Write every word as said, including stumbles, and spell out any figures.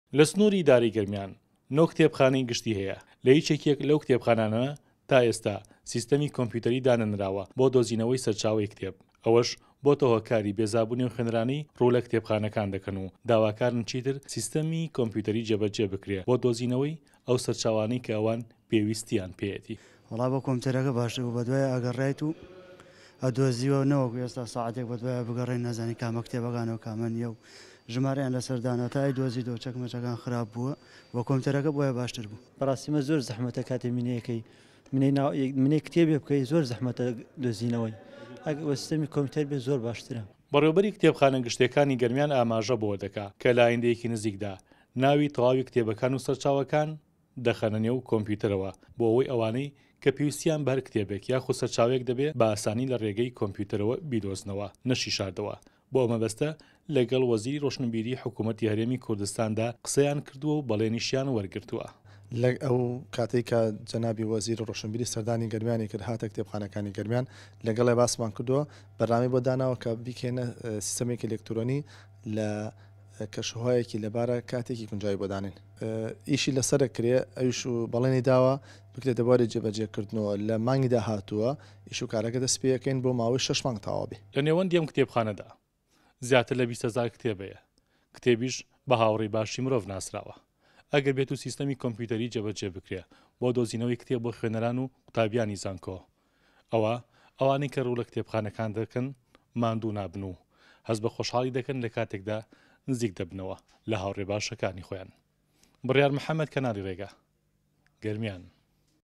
لە سنووری داری گەرمیان نۆ کتێبخانەی گشتی هەیە لە هیچێکێک لەو کتێبخانانە تا ئێستا سیستەمی کۆمپیوتەری دانەنراوە بۆ دۆزینەوەی سەرچاوی کتێب ئەوەش بۆ تەوەکاری بێزابوونی و خوێنرانی ڕوو لە کتێبخانەکان دەکەن و داواکارن چیتر سیستەمی کۆمپیوتەری جێبەجێ بکرێت بۆ دۆزینەوەی ئەو سەرچاوانەی کە ئەوان پێویستیان پێێتی وڵا بۆ کۆمپیوتەرەکە باشتر بوو بە دوای ئەگەڕێیت و ئەدۆزیوە نەوەکو ئێستا ساعتێک بە دوای بگەڕێن نازانی کامە کتێبەکانەوە کامە نییە و ژمارەیان لەسەردانەوە تای دۆزی دۆ چەکمەچەکان خراپ بووە بۆ کۆمپیوتەرەکە بۆیە باشتر بوو بەڕاستیمە زۆر زەحمەتە کاتێ منەیەکەی منەی کتێبێ بکەی زۆر زەحمەتە دۆزینەوەی ئەگە وەستەمی کۆمپیوتەر بێ زۆر باشترە بەڕێوەبەری کتێبخانە گشتەکانی گەرمیان ئاماژە بۆ دەکا کە لە ئایندەیەکی نزیکدا ناوی تەواوی کتێبەکان و سەرچاوەکان دەخەنە نێو کۆمپیوتەرەوە بۆ ئەوەی ئەوانەی کە پێویستیان بەر کتێبێک یاخو سەرچاوێک دەبێت بە ئاسانی لە ڕێگەی کۆمپیوتەرەوە بیدۆزنەوە نەشی شاردەوە بۆ ئەمە بەستە لەگەڵ وەزیری ڕۆشنبیری حکوومەتی هەرێمی کوردستاندا قسەیان کردووە و بەڵێنیشیان وەرگرتووە لە ئەو کاتێک کە جەنابی وەزیر ڕۆشنبیری سەردانی گەرمیانی کرد هاتە کتێبخانەکانی گەرمیان لەگەڵی باسمان کردووە بەڕامی بۆ داناوە کە بیکێنە سیستەمێکی ئەلکترۆنی لە کەشوهایەکی لەبارە کاتێکی گونجاوی بۆدانین ئیشی لەسەر کرێ ئەوش و بەڵێنی داوە بکرێتە بواری جێبەجێکردنەوە لە مانگیدا هاتووە ئیش و کارەکە دەست پێەکەین بۆ ماوەی شەش مانگ تەواوبێ لە نێوەندی ئەم کتێبخانەدا زیاتر لە بیست هەزار کتێبەیە کتێبیش بە هاوڕێی باشی مرۆڤ ناسراوە ئەگەر بێت و سیستەمی کۆمپیوتەری جێبەجێ بکرێ بۆ دۆزینەوەی کتێب بۆ خوێنەران و قوتابیانی زانکۆ ئەوە ئەوانەی کە ڕوو لە کتێبخانەکان دەکەن ماندوو نابن و هەز بە خۆشحاڵی دەکەن لە کاتێکدا نزیک دەبنەوە لە هاوڕێ باشەکانی خۆیان بڕیار محەممەد کەناری ڕێگا گەرمیان